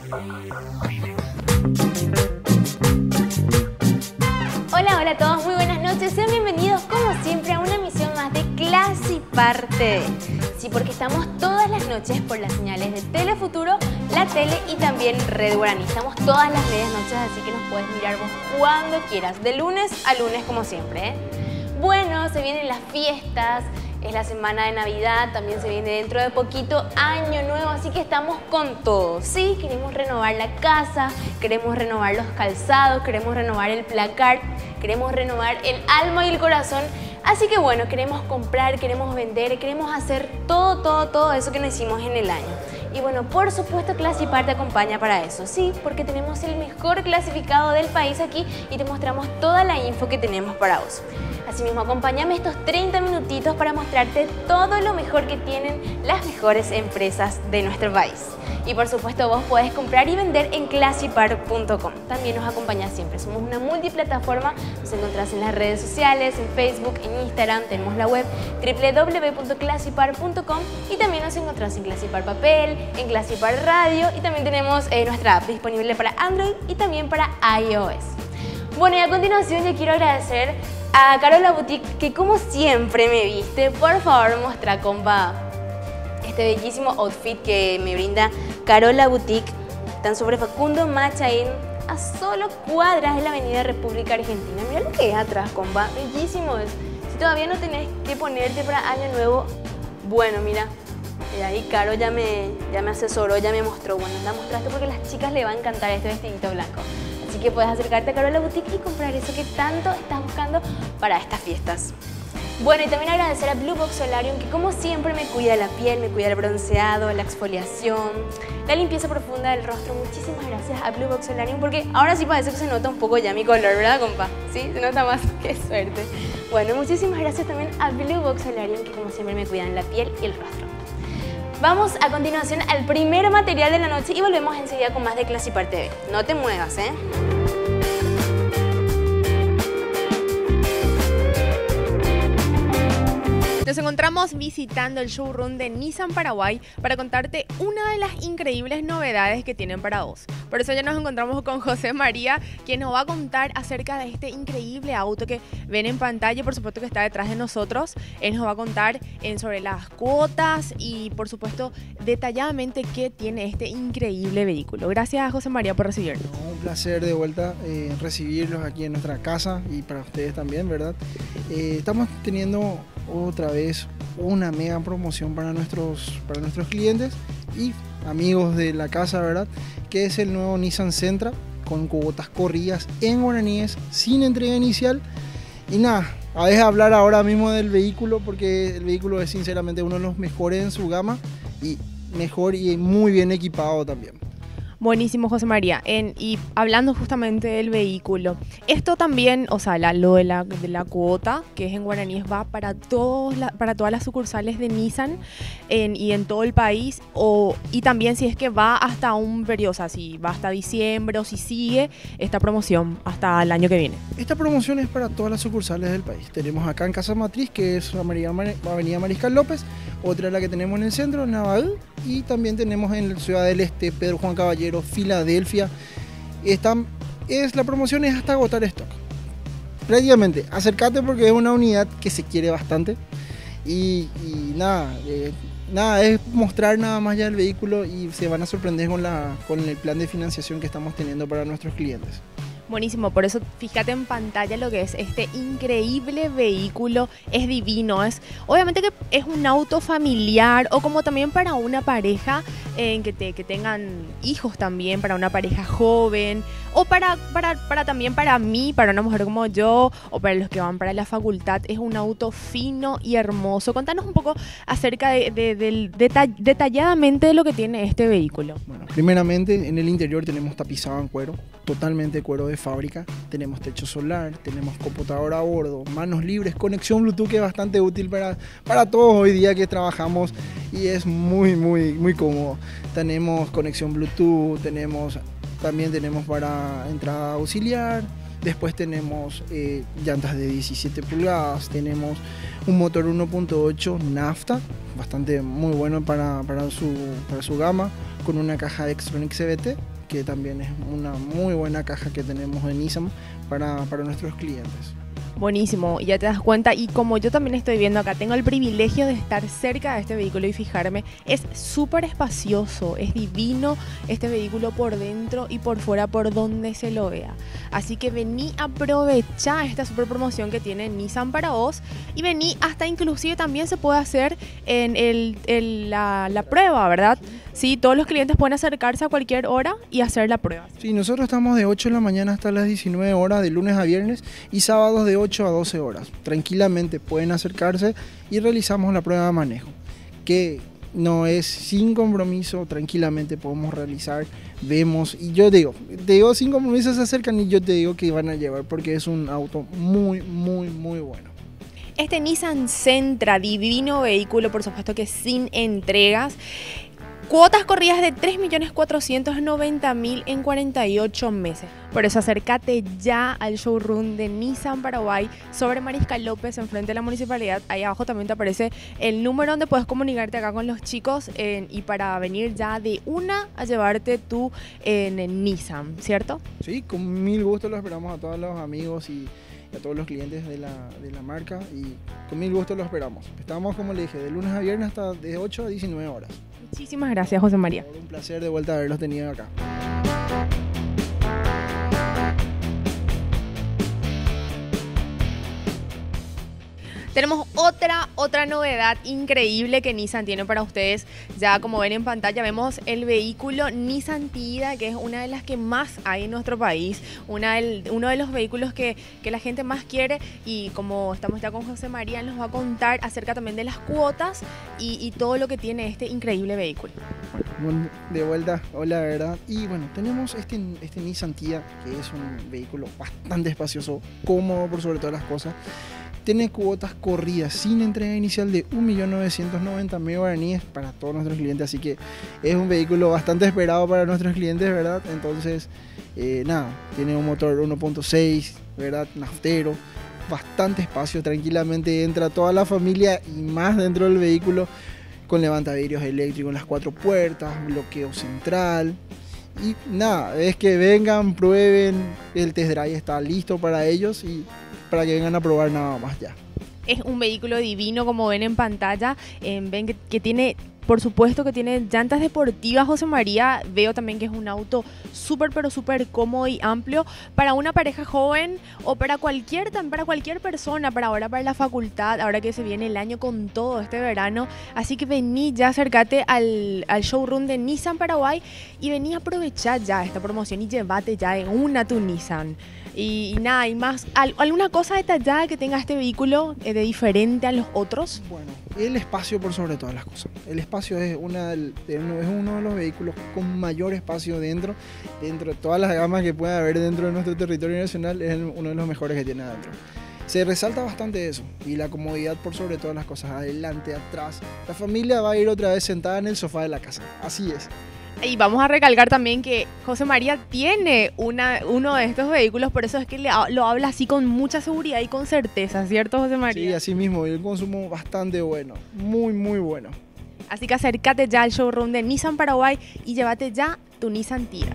Hola, hola a todos, muy buenas noches. Sean bienvenidos como siempre a una emisión más de Clasipar TV. Sí, porque estamos todas las noches por las señales de Telefuturo, La Tele y también Red Guaraní. Estamos todas las medias noches, así que nos puedes mirar vos cuando quieras, de lunes a lunes como siempre, ¿eh? Bueno, se vienen las fiestas, es la semana de Navidad, también se viene dentro de poquito Año Nuevo, así que estamos con todo. Sí, queremos renovar la casa, queremos renovar los calzados, queremos renovar el placar, queremos renovar el alma y el corazón. Así que bueno, queremos comprar, queremos vender, queremos hacer todo eso que no hicimos en el año. Y bueno, por supuesto Clasipar te acompaña para eso, sí, porque tenemos el mejor clasificado del país aquí y te mostramos toda la info que tenemos para vos. Asimismo, acompáñame estos 30 minutitos para mostrarte todo lo mejor que tienen las mejores empresas de nuestro país. Y por supuesto vos podés comprar y vender en clasipar.com. También nos acompañás siempre. Somos una multiplataforma, nos encontrás en las redes sociales, en Facebook, en Instagram, tenemos la web www.clasipar.com y también nos encontrás en Clasipar Papel, en Clasipar Radio y también tenemos nuestra app disponible para Android y también para iOS. Bueno, y a continuación yo quiero agradecer a Carola Boutique, que como siempre me viste. Por favor, muestra, compa, este bellísimo outfit que me brinda Carola Boutique. Están sobre Facundo Machain, a solo cuadras de la Avenida República Argentina. Mira lo que es atrás, compa, bellísimo es. Si todavía no tenés que ponerte para Año Nuevo, bueno, mira, ahí Caro ya me asesoró, ya me mostró. Bueno, la mostraste porque a las chicas les va a encantar este vestidito blanco. Así que puedes acercarte a Carola Boutique y comprar eso que tanto estás buscando para estas fiestas. Bueno, y también agradecer a Blue Box Solarium, que como siempre me cuida la piel, me cuida el bronceado, la exfoliación, la limpieza profunda del rostro. Muchísimas gracias a Blue Box Solarium, porque ahora sí parece que se nota un poco ya mi color, ¿verdad, compa? Sí, se nota más. ¡Qué suerte! Bueno, muchísimas gracias también a Blue Box Solarium, que como siempre me cuidan la piel y el rostro. Vamos a continuación al primer material de la noche y volvemos enseguida con más de Clasipar TV. No te muevas, ¿eh? Nos encontramos visitando el showroom de Nissan Paraguay para contarte una de las increíbles novedades que tienen para vos. Por eso ya nos encontramos con José María, quien nos va a contar acerca de este increíble auto que ven en pantalla y por supuesto que está detrás de nosotros. Él nos va a contar sobre las cuotas y por supuesto detalladamente qué tiene este increíble vehículo. Gracias, José María, por recibirnos. Un placer de vuelta recibirlos aquí en nuestra casa y para ustedes también, ¿verdad? Estamos teniendo otra vez una mega promoción para nuestros clientes y amigos de la casa, ¿verdad? Que es el nuevo Nissan Sentra con cuotas corridas en guaraníes sin entrega inicial. Y nada, a ver, hablar ahora mismo del vehículo, porque el vehículo es sinceramente uno de los mejores en su gama y mejor y muy bien equipado también. Buenísimo, José María. Y hablando justamente del vehículo, esto también, o sea, lo de la cuota, que es en guaraníes, va para todas las sucursales de Nissan y en todo el país, y también si es que va hasta un periodo, o sea, si va hasta diciembre o si sigue esta promoción hasta el año que viene. Esta promoción es para todas las sucursales del país. Tenemos acá en Casa Matriz, que es Avenida Mariscal López, otra es la que tenemos en el centro, en Naval, y también tenemos en la Ciudad del Este, Pedro Juan Caballero, Filadelfia. La promoción es hasta agotar stock. Prácticamente, acércate porque es una unidad que se quiere bastante. Y nada, es mostrar nada más ya el vehículo y se van a sorprender con el plan de financiación que estamos teniendo para nuestros clientes. Buenísimo, por eso fíjate en pantalla lo que es este increíble vehículo, es divino, obviamente que es un auto familiar o como también para una pareja que tengan hijos también, para una pareja joven o para también para mí, para una mujer como yo o para los que van para la facultad. Es un auto fino y hermoso. Contanos un poco acerca detalladamente de lo que tiene este vehículo. Bueno, primeramente en el interior tenemos tapizado en cuero, totalmente cuero de fábrica, tenemos techo solar, tenemos computadora a bordo, manos libres, conexión Bluetooth que es bastante útil para todos hoy día que trabajamos y es muy cómodo. Tenemos conexión Bluetooth, también tenemos para entrada auxiliar, después tenemos llantas de 17 pulgadas, tenemos un motor 1.8 nafta, bastante muy bueno para su gama, con una caja Xtronic CVT, que también es una muy buena caja que tenemos en Nissan para nuestros clientes. Buenísimo, ya te das cuenta, y como yo también estoy viendo acá, tengo el privilegio de estar cerca de este vehículo y fijarme, es súper espacioso, es divino este vehículo por dentro y por fuera, por donde se lo vea. Así que vení, aprovechá esta super promoción que tiene Nissan para vos, y vení, hasta inclusive también se puede hacer en la prueba, ¿verdad? Sí, todos los clientes pueden acercarse a cualquier hora y hacer la prueba. Sí, nosotros estamos de 8 de la mañana hasta las 19 horas, de lunes a viernes, y sábados de 8 a 12 horas. Tranquilamente pueden acercarse y realizamos la prueba de manejo, que no es sin compromiso, tranquilamente podemos realizar, vemos, y yo te digo sin compromiso, se acercan y yo te digo que van a llevar, porque es un auto muy, muy, muy bueno. Este Nissan Sentra, divino vehículo, por supuesto que sin entregas. Cuotas corridas de 3.490.000 en 48 meses. Por eso acércate ya al showroom de Nissan Paraguay sobre Mariscal López, enfrente de la municipalidad. Ahí abajo también te aparece el número donde puedes comunicarte acá con los chicos y para venir ya de una a llevarte tu Nissan, ¿cierto? Sí, con mil gusto lo esperamos a todos los amigos y a todos los clientes de la marca, y con mil gusto lo esperamos. Estamos, como le dije, de lunes a viernes hasta de 8 a 19 horas. Muchísimas gracias, José María. Un placer de vuelta haberlos tenido acá. Tenemos otra novedad increíble que Nissan tiene para ustedes. Ya como ven en pantalla vemos el vehículo Nissan Tiida, que es una de las que más hay en nuestro país, uno de los vehículos que la gente más quiere, y como estamos ya con José María, nos va a contar acerca también de las cuotas y todo lo que tiene este increíble vehículo. Bueno, de vuelta, hola, ¿verdad? Y bueno, tenemos este Nissan Tiida, que es un vehículo bastante espacioso, cómodo por sobre todas las cosas. Tiene cuotas corridas sin entrega inicial de 1.990.000 guaraníes para todos nuestros clientes, así que es un vehículo bastante esperado para nuestros clientes, ¿verdad? Entonces, tiene un motor 1.6, ¿verdad? Naftero, bastante espacio, tranquilamente entra toda la familia y más dentro del vehículo, con levantavidrios eléctricos en las 4 puertas, bloqueo central. Y es que vengan, prueben, el test drive está listo para ellos y para que vengan a probar nada más ya. Es un vehículo divino, como ven en pantalla. Ven que tiene, por supuesto que tiene llantas deportivas, José María. Veo también que es un auto súper, pero súper cómodo y amplio para una pareja joven o para cualquier persona, para la facultad, ahora que se viene el año con todo este verano. Así que vení ya, acércate al showroom de Nissan Paraguay y vení a aprovechar ya esta promoción y llévate ya de una tu Nissan. Y más, ¿alguna cosa detallada que tenga este vehículo de diferente a los otros? Bueno, el espacio por sobre todas las cosas. El espacio es uno de los vehículos con mayor espacio dentro de todas las gamas que pueda haber dentro de nuestro territorio nacional, es uno de los mejores que tiene adentro. Se resalta bastante eso, y la comodidad por sobre todas las cosas, adelante, atrás. La familia va a ir otra vez sentada en el sofá de la casa, así es. Y vamos a recalcar también que José María tiene uno de estos vehículos, por eso es que lo habla así con mucha seguridad y con certeza, ¿cierto, José María? Sí, así mismo, y un consumo bastante bueno, muy, muy bueno. Así que acércate ya al showroom de Nissan Paraguay y llévate ya tu Nissan Tiida.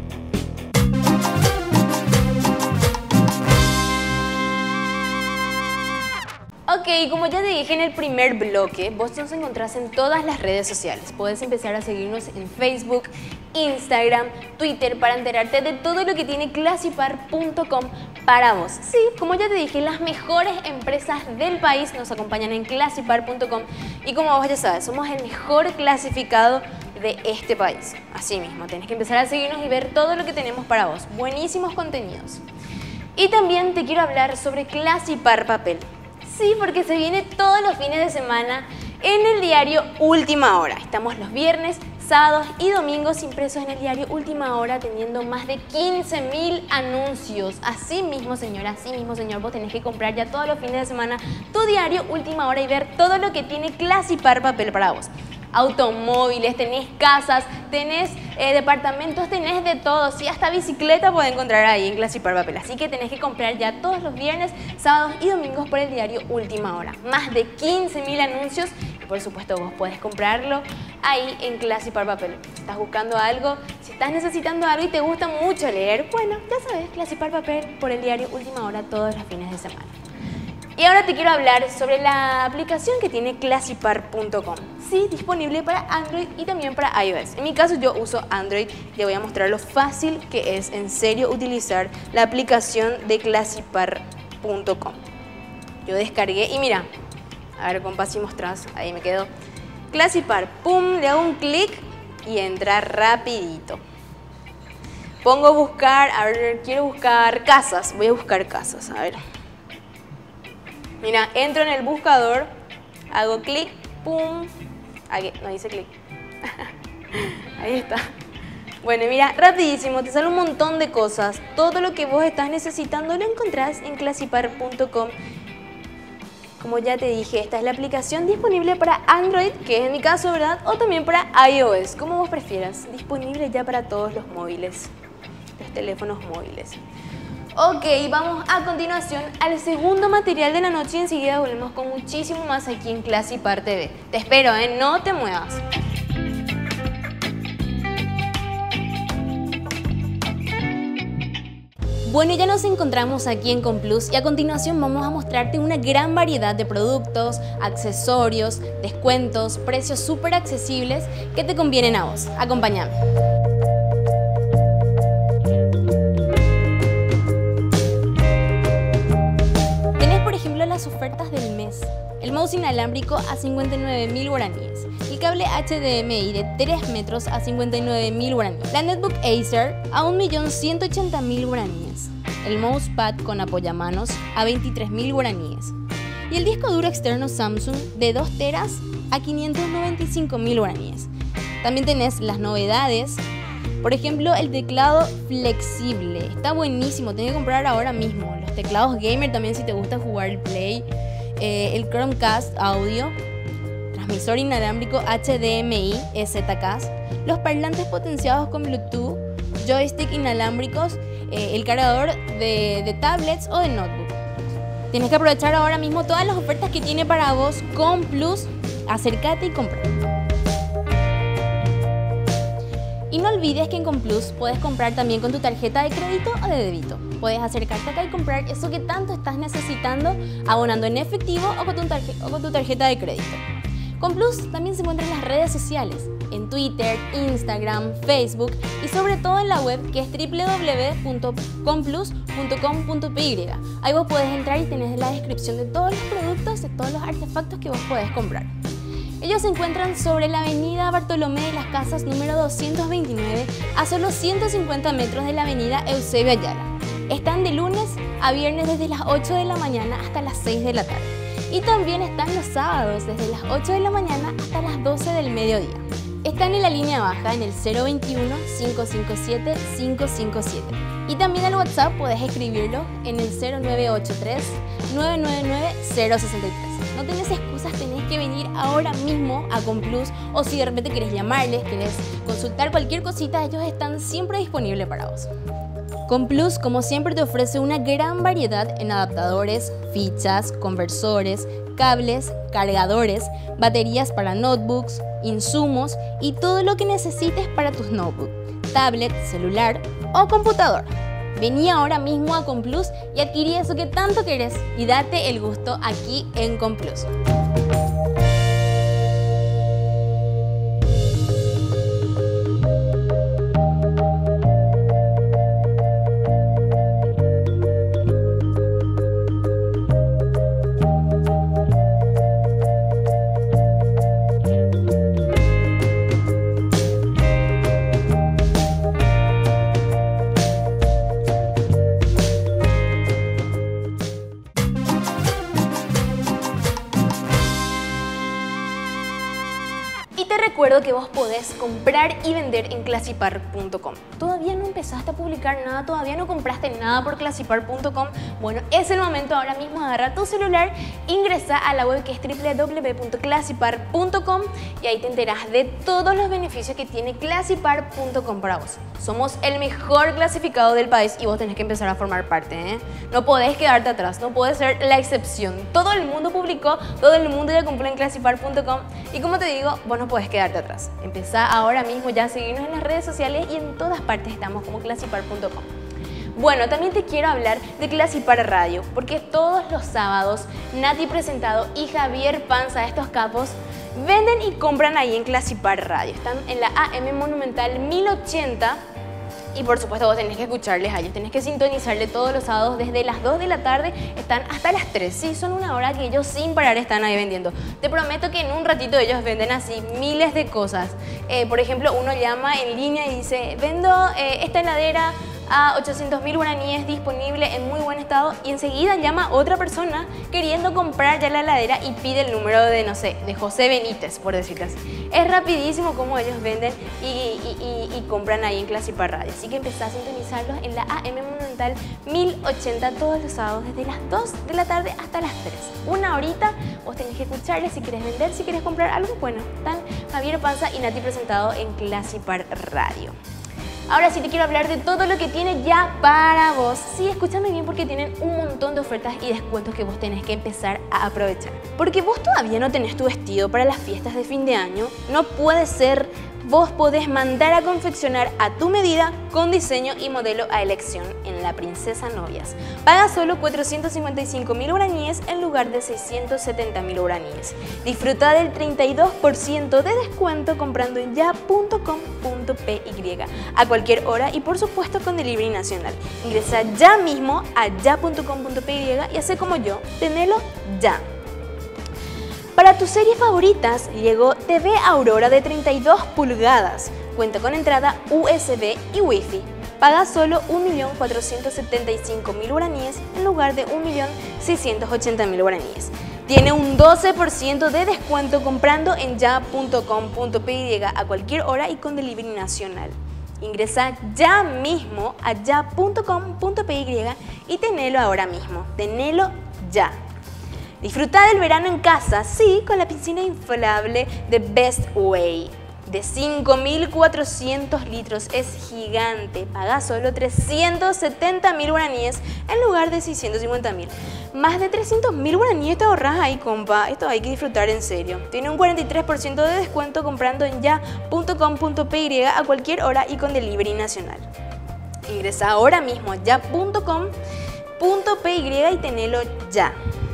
Ok, como ya te dije en el primer bloque, vos nos encontrás en todas las redes sociales. Puedes empezar a seguirnos en Facebook, Instagram, Twitter, para enterarte de todo lo que tiene Clasipar.com para vos. Sí, como ya te dije, las mejores empresas del país nos acompañan en Clasipar.com y como vos ya sabes, somos el mejor clasificado de este país. Así mismo, tenés que empezar a seguirnos y ver todo lo que tenemos para vos. Buenísimos contenidos. Y también te quiero hablar sobre Clasipar Papel. Sí, porque se viene todos los fines de semana en el diario Última Hora. Estamos los viernes, sábados y domingos impresos en el diario Última Hora, teniendo más de 15.000 anuncios. Así mismo, señora, así mismo, señor, vos tenés que comprar ya todos los fines de semana tu diario Última Hora y ver todo lo que tiene Clasipar Papel para vos. Automóviles, tenés casas, tenés departamentos, tenés de todo. Sí, hasta bicicleta podés encontrar ahí en Clasipar Papel. Así que tenés que comprar ya todos los viernes, sábados y domingos por el diario Última Hora. Más de 15.000 anuncios y por supuesto vos podés comprarlo ahí en Clasipar Papel. Si estás buscando algo, si estás necesitando algo y te gusta mucho leer, bueno, ya sabes, Clasipar Papel por el diario Última Hora todos los fines de semana. Y ahora te quiero hablar sobre la aplicación que tiene Clasipar.com. Sí, disponible para Android y también para iOS. En mi caso yo uso Android y te voy a mostrar lo fácil que es en serio utilizar la aplicación de Clasipar.com. Yo descargué y mira, a ver, compás y mostrás, ahí me quedo. Clasipar, pum, le hago un clic y entra rapidito. Pongo buscar, a ver, quiero buscar casas, voy a buscar casas, a ver. Mira, entro en el buscador, hago clic, pum, aquí, no dice clic. Ahí está. Bueno, mira, rapidísimo, te sale un montón de cosas. Todo lo que vos estás necesitando lo encontrás en Clasipar.com. Como ya te dije, esta es la aplicación disponible para Android, que es en mi caso, ¿verdad? O también para iOS, como vos prefieras. Disponible ya para todos los móviles, los teléfonos móviles. Ok, vamos a continuación al segundo material de la noche y enseguida volvemos con muchísimo más aquí en Clasipar TV. Te espero, no te muevas. Bueno, ya nos encontramos aquí en Complus y a continuación vamos a mostrarte una gran variedad de productos, accesorios, descuentos, precios súper accesibles que te convienen a vos. Acompáñame. Tenés por ejemplo las ofertas del mes. El mouse inalámbrico a 59.000 guaraníes. El cable HDMI de 3 metros a 59.000 guaraníes. La netbook Acer a 1.180.000 guaraníes. El mousepad con apoyamanos a 23.000 guaraníes. Y el disco duro externo Samsung de 2 teras a 595.000 guaraníes. También tenés las novedades. Por ejemplo, el teclado flexible. Está buenísimo, tenés que comprar ahora mismo. Los teclados gamer también si te gusta jugar el Play. El Chromecast audio. Transmisor inalámbrico HDMI SKs, los parlantes potenciados con Bluetooth, joystick inalámbricos, el cargador de tablets o de notebook. Tienes que aprovechar ahora mismo todas las ofertas que tiene para vos Complus. Acércate y compra. Y no olvides que en Complus puedes comprar también con tu tarjeta de crédito o de débito. Puedes acercarte acá y comprar eso que tanto estás necesitando abonando en efectivo o con tu tarjeta de crédito. Complus también se encuentra en las redes sociales, en Twitter, Instagram, Facebook y sobre todo en la web que es www.complus.com.py. Ahí vos podés entrar y tenés la descripción de todos los productos, de todos los artefactos que vos podés comprar. Ellos se encuentran sobre la avenida Bartolomé de las Casas número 229 a solo 150 metros de la avenida Eusebio Ayala. Están de lunes a viernes desde las 8 de la mañana hasta las 6 de la tarde. Y también están los sábados desde las 8 de la mañana hasta las 12 del mediodía. Están en la línea baja en el 021-557-557. Y también al WhatsApp puedes escribirlo en el 0983-999-063. No tenés excusas, tenés que venir ahora mismo a Complus o si de repente querés llamarles, querés consultar cualquier cosita, ellos están siempre disponibles para vos. Complus, como siempre, te ofrece una gran variedad en adaptadores, fichas, conversores, cables, cargadores, baterías para notebooks, insumos y todo lo que necesites para tus notebooks, tablet, celular o computador. Vení ahora mismo a Complus y adquirí eso que tanto querés y date el gusto aquí en Complus. Recuerdo que vos podés comprar y vender en Clasipar.com. ¿Todavía no empezaste a publicar nada? ¿Todavía no compraste nada por Clasipar.com? Bueno, es el momento ahora mismo de agarrar tu celular, ingresa a la web que es www.clasipar.com y ahí te enterás de todos los beneficios que tiene Clasipar.com para vos. Somos el mejor clasificado del país y vos tenés que empezar a formar parte, ¿eh? No podés quedarte atrás, no podés ser la excepción. Todo el mundo publicó, todo el mundo ya compró en Clasipar.com y como te digo, vos no podés quedarte atrás. atrás. Empezá ahora mismo ya a seguirnos en las redes sociales y en todas partes estamos como clasipar.com. Bueno, también te quiero hablar de Clasipar Radio, porque todos los sábados Nati Presentado y Javier Panza, estos capos, venden y compran ahí en Clasipar Radio. Están en la AM Monumental 1080 y por supuesto vos tenés que escucharles a ellos, tenés que sintonizarle todos los sábados desde las 2 de la tarde, están hasta las 3. Sí, son una hora que ellos sin parar están ahí vendiendo. Te prometo que en un ratito ellos venden así miles de cosas. Por ejemplo, uno llama en línea y dice, vendo esta heladera a 800.000 guaraníes, disponible en muy buen estado, y enseguida llama otra persona queriendo comprar ya la heladera y pide el número de, no sé, de José Benítez, por decirlo así. Es rapidísimo como ellos venden y compran ahí en Clasipar Radio. Así que empezá a sintonizarlos en la AM Monumental 1080 todos los sábados desde las 2 de la tarde hasta las 3. Una horita, vos tenés que escucharles si querés vender, si querés comprar algo. Bueno, están Javier Panza y Nati Presentado en Clasipar Radio. Ahora sí te quiero hablar de todo lo que tiene ya para vos. Sí, escúchame bien porque tienen un montón de ofertas y descuentos que vos tenés que empezar a aprovechar. Porque vos todavía no tenés tu vestido para las fiestas de fin de año. No puede ser. Vos podés mandar a confeccionar a tu medida con diseño y modelo a elección en La Princesa Novias. Paga solo 455.000 guaraníes en lugar de 670.000 guaraníes. Disfruta del 32% de descuento comprando en ya.com.py a cualquier hora y por supuesto con delivery nacional. Ingresa ya mismo a ya.com.py y hace como yo, tenelo ya. Para tus series favoritas llegó TV Aurora de 32 pulgadas. Cuenta con entrada USB y Wi-Fi. Paga solo 1.475.000 guaraníes en lugar de 1.680.000 guaraníes. Tiene un 12% de descuento comprando en ya.com.py a cualquier hora y con delivery nacional. Ingresa ya mismo a ya.com.py y tenelo ahora mismo. Tenelo ya. Disfruta del verano en casa, sí, con la piscina inflable de Best Way. De 5.400 litros, es gigante. Paga solo 370.000 guaraníes en lugar de 650.000. Más de 300.000 guaraníes te ahorras ahí, compa. Esto hay que disfrutar en serio. Tiene un 43% de descuento comprando en ya.com.py a cualquier hora y con delivery nacional. Ingresa ahora mismo a ya.com.py y tenelo ya.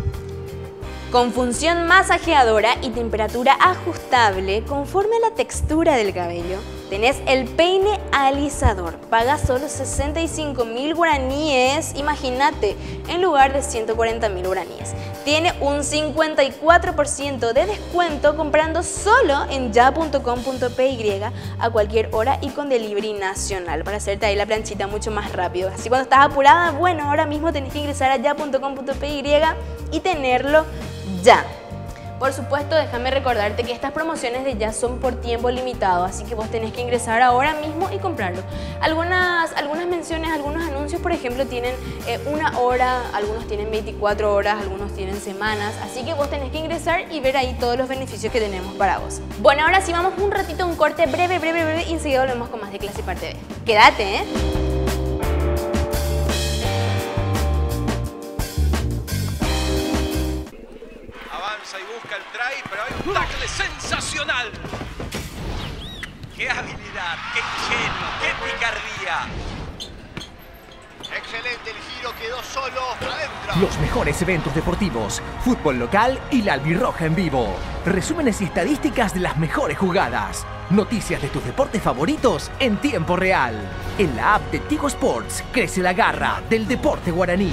Con función masajeadora y temperatura ajustable conforme a la textura del cabello, tenés el peine alisador. Paga solo 65.000 guaraníes, imagínate, en lugar de 140.000 guaraníes. Tiene un 54% de descuento comprando solo en ya.com.py a cualquier hora y con delivery nacional para hacerte ahí la planchita mucho más rápido. Así cuando estás apurada, bueno, ahora mismo tenés que ingresar a ya.com.py y tenerlo ya. Por supuesto, déjame recordarte que estas promociones de ya son por tiempo limitado, así que vos tenés que ingresar ahora mismo y comprarlo. Algunas menciones, algunos anuncios, por ejemplo, tienen una hora, algunos tienen 24 horas, algunos tienen semanas, así que vos tenés que ingresar y ver ahí todos los beneficios que tenemos para vos. Bueno, ahora sí vamos un ratito a un corte breve y enseguida volvemos con más de Clasipar TV. Quédate, ¿eh? Y busca el try, pero hay un tackle sensacional. ¡Qué habilidad! ¡Qué ingenio! ¡Qué picardía! Excelente, el giro quedó solo adentro. Los mejores eventos deportivos, fútbol local y la albirroja en vivo. Resúmenes y estadísticas de las mejores jugadas. Noticias de tus deportes favoritos en tiempo real. En la app de Tigo Sports crece la garra del deporte guaraní.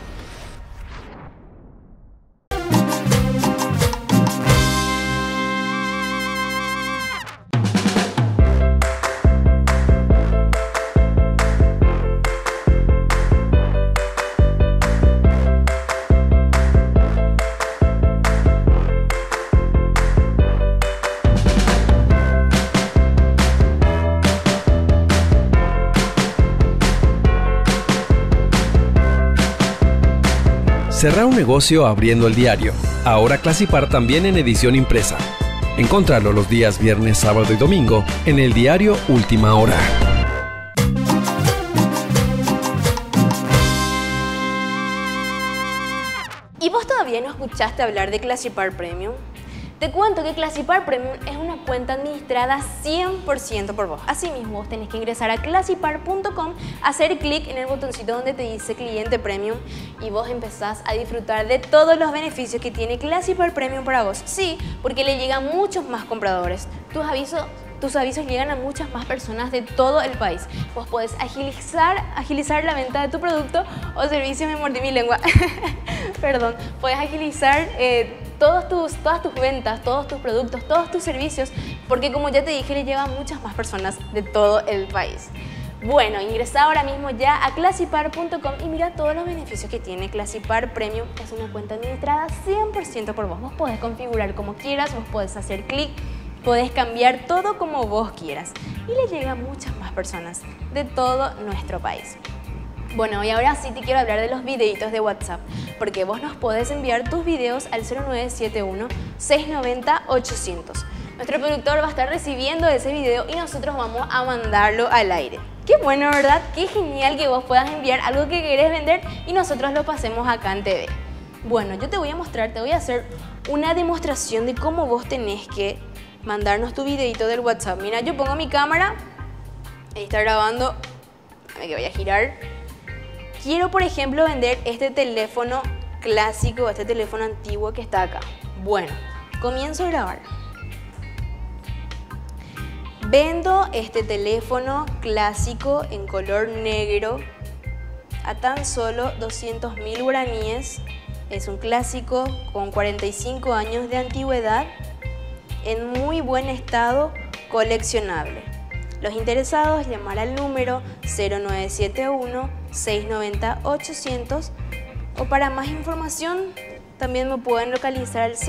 Cerrar un negocio abriendo el diario. Ahora Clasipar también en edición impresa. Encontrarlo los días viernes, sábado y domingo en el diario Última Hora. ¿Y vos todavía no escuchaste hablar de Clasipar Premium? Te cuento que Classipar Premium es una cuenta administrada 100% por vos. Asimismo, vos tenés que ingresar a classipar.com, hacer clic en el botoncito donde te dice Cliente Premium y vos empezás a disfrutar de todos los beneficios que tiene Classipar Premium para vos. Sí, porque le llegan muchos más compradores. Tus avisos llegan a muchas más personas de todo el país. Vos podés agilizar la venta de tu producto o servicio, me mordí mi lengua. Perdón, podés agilizar todas tus ventas, todos tus productos, todos tus servicios, porque como ya te dije, le llega a muchas más personas de todo el país. Bueno, ingresa ahora mismo ya a classipar.com y mira todos los beneficios que tiene Classipar Premium. Es una cuenta administrada 100% por vos. Vos podés configurar como quieras, vos podés hacer clic, podés cambiar todo como vos quieras y le llega a muchas más personas de todo nuestro país. Bueno, y ahora sí te quiero hablar de los videitos de WhatsApp, porque vos nos podés enviar tus videos al 0971-690-800. Nuestro productor va a estar recibiendo ese video y nosotros vamos a mandarlo al aire. Qué bueno, ¿verdad? Qué genial que vos puedas enviar algo que querés vender y nosotros lo pasemos acá en TV. Bueno, yo te voy a mostrar, te voy a hacer una demostración de cómo vos tenés que mandarnos tu videito del WhatsApp. Mira, yo pongo mi cámara, ahí está grabando, a ver que voy a girar. Quiero, por ejemplo, vender este teléfono clásico, este teléfono antiguo que está acá. Bueno, comienzo a grabar. Vendo este teléfono clásico en color negro a tan solo 200.000 guaraníes. Es un clásico con 45 años de antigüedad, en muy buen estado, coleccionable. Los interesados, llamar al número 0971-690-800 o para más información también me pueden localizar al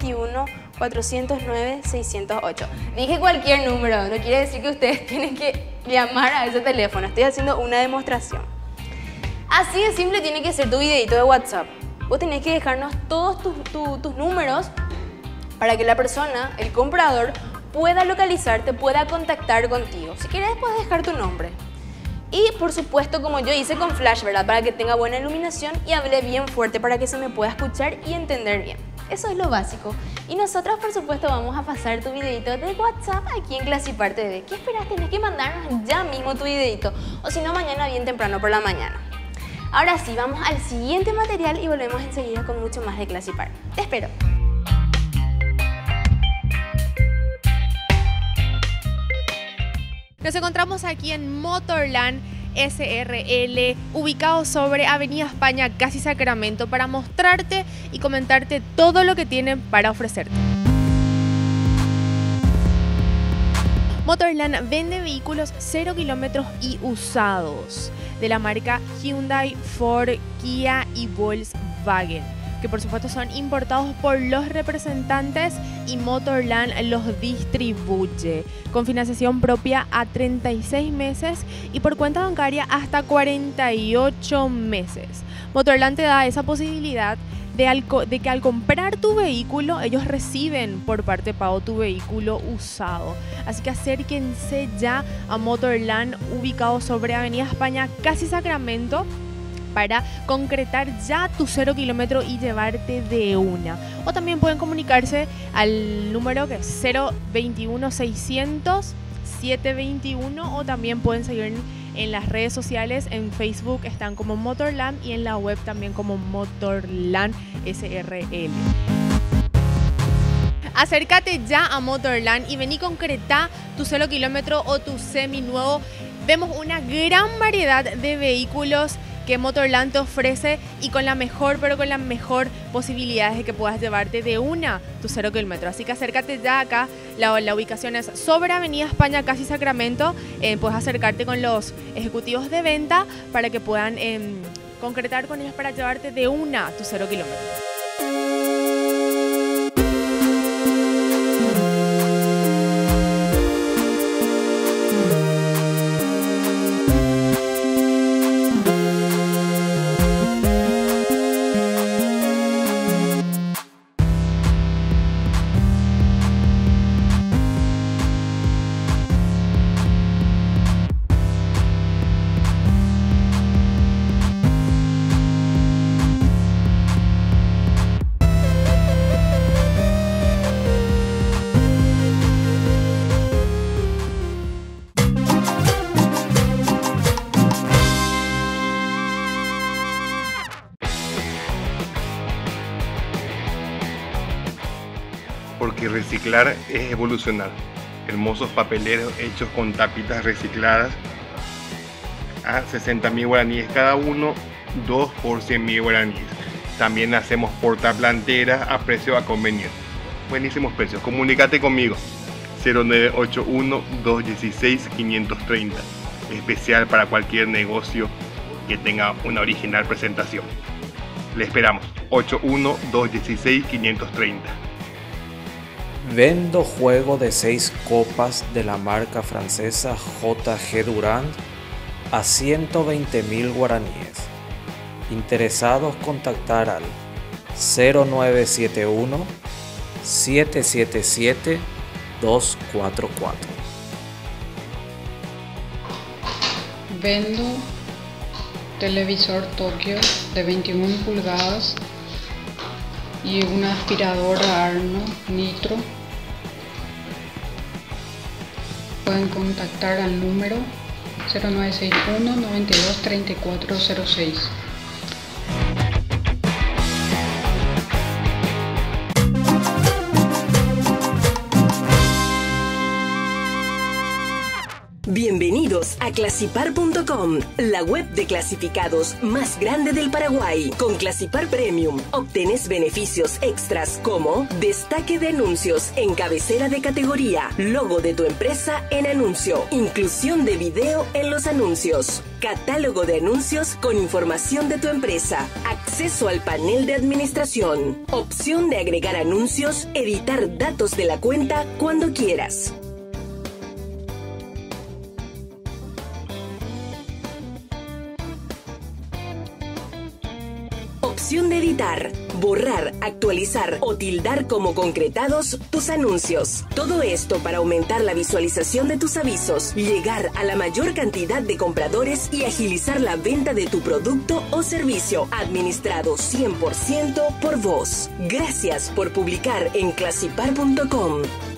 021-409-608. Dije cualquier número, no quiere decir que ustedes tienen que llamar a ese teléfono, estoy haciendo una demostración. Así de simple tiene que ser tu videito de WhatsApp. Vos tenés que dejarnos todos tus números para que la persona, el comprador, pueda localizarte, pueda contactar contigo. Si quieres, puedes dejar tu nombre. Y por supuesto, como yo hice con flash, ¿verdad? Para que tenga buena iluminación y hable bien fuerte para que se me pueda escuchar y entender bien. Eso es lo básico. Y nosotros, por supuesto, vamos a pasar tu videito de WhatsApp aquí en Classipar TV. ¿Qué esperas? Tenés que mandarnos ya mismo tu videito. O si no, mañana bien temprano por la mañana. Ahora sí, vamos al siguiente material y volvemos enseguida con mucho más de Classipar. Te espero. Nos encontramos aquí en Motorland SRL, ubicado sobre Avenida España, casi Sacramento, para mostrarte y comentarte todo lo que tienen para ofrecerte. Motorland vende vehículos 0 kilómetros y usados de la marca Hyundai, Ford, Kia y Volkswagen, que por supuesto son importados por los representantes y Motorland los distribuye con financiación propia a 36 meses y por cuenta bancaria hasta 48 meses. Motorland te da esa posibilidad de que al comprar tu vehículo, ellos reciben por parte de pago tu vehículo usado. Así que acérquense ya a Motorland, ubicado sobre Avenida España, casi Sacramento, para concretar ya tu 0 kilómetro y llevarte de una. O también pueden comunicarse al número que es 021-600-721 o también pueden seguir en las redes sociales. En Facebook están como Motorland y en la web también como Motorland SRL. Acércate ya a Motorland y vení concreta tu 0 kilómetro o tu semi nuevo. Vemos una gran variedad de vehículos que Motorland te ofrece y con la mejor posibilidades de que puedas llevarte de una tu 0 kilómetro. Así que acércate ya acá. La ubicación es sobre Avenida España, casi Sacramento. Puedes acercarte con los ejecutivos de venta para que puedan concretar con ellos para llevarte de una tu 0 kilómetro. reciclar es evolucionar. Hermosos papeleros hechos con tapitas recicladas a 60.000 guaraníes cada uno, 2 por 100.000 guaraníes. También hacemos portaplanteras a precio a convenir. Buenísimos precios. Comunícate conmigo. 0981-216-530. Especial para cualquier negocio que tenga una original presentación. Le esperamos. 81-216-530. Vendo juego de 6 copas de la marca francesa JG Durand a 120.000 guaraníes. Interesados contactar al 0971 777 244. Vendo televisor Tokio de 21 pulgadas y una aspiradora Arno Nitro. Pueden contactar al número 0961 92 3406. Bienvenidos a Clasipar.com, la web de clasificados más grande del Paraguay. Con Clasipar Premium obtenés beneficios extras como destaque de anuncios en cabecera de categoría, logo de tu empresa en anuncio, inclusión de video en los anuncios, catálogo de anuncios con información de tu empresa, acceso al panel de administración, opción de agregar anuncios, editar datos de la cuenta cuando quieras. Opción de editar, borrar, actualizar o tildar como concretados tus anuncios. Todo esto para aumentar la visualización de tus avisos, llegar a la mayor cantidad de compradores y agilizar la venta de tu producto o servicio, administrado 100% por vos. Gracias por publicar en Clasipar.com.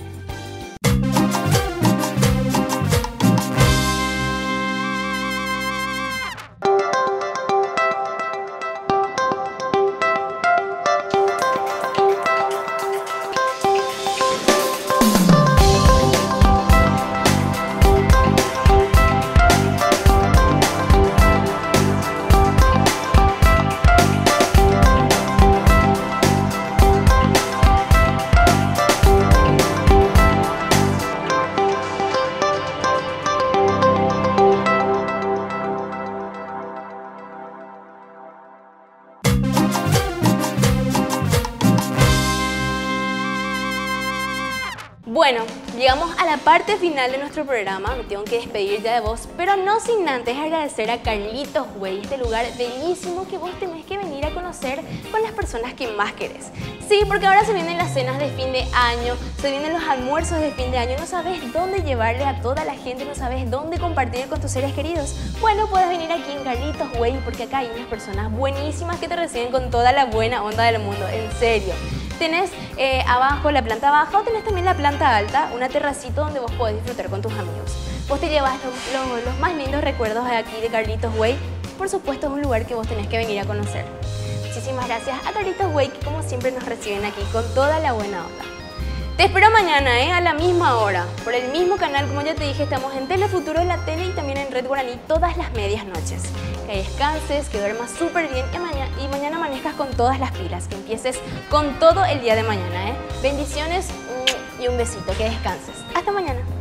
Bueno, llegamos a la parte final de nuestro programa, me tengo que despedir ya de vos, pero no sin antes agradecer a Carlitos Way, este lugar bellísimo que vos tenés que venir a conocer con las personas que más querés. Sí, porque ahora se vienen las cenas de fin de año, se vienen los almuerzos de fin de año, no sabes dónde llevarle a toda la gente, no sabes dónde compartir con tus seres queridos. Bueno, puedes venir aquí en Carlitos Way porque acá hay unas personas buenísimas que te reciben con toda la buena onda del mundo, en serio. Tenés abajo, la planta baja, o tenés también la planta alta, una terracita donde vos podés disfrutar con tus amigos. Vos te llevas los más lindos recuerdos de aquí de Carlitos Way. Por supuesto es un lugar que vos tenés que venir a conocer. Muchísimas gracias a Carlitos Way que como siempre nos reciben aquí con toda la buena onda. Te espero mañana a la misma hora, por el mismo canal, como ya te dije, estamos en Telefuturo de la tele y también en Red Guaraní todas las medias noches. Que descanses, que duermas súper bien y mañana amanezcas con todas las pilas, que empieces con todo el día de mañana. Bendiciones y un besito, que descanses. Hasta mañana.